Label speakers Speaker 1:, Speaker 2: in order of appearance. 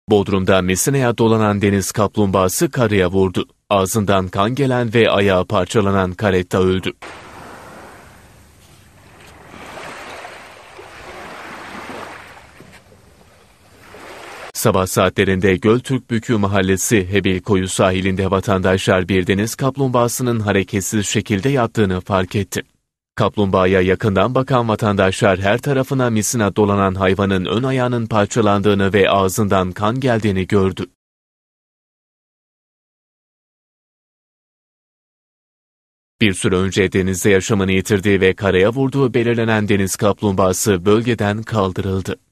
Speaker 1: Bodrum'da Mesine'ye dolanan deniz kaplumbağası karaya vurdu. Ağzından kan gelen ve ayağı parçalanan karetta öldü. Sabah saatlerinde Göltürkbükü Mahallesi Hebilkoyu sahilinde vatandaşlar bir deniz kaplumbağasının hareketsiz şekilde yattığını fark etti. Kaplumbağaya yakından bakan vatandaşlar her tarafına misina dolanan hayvanın ön ayağının parçalandığını ve ağzından kan geldiğini gördü. Bir süre önce denizde yaşamını yitirdiği ve karaya vurduğu belirlenen deniz kaplumbağası bölgeden kaldırıldı.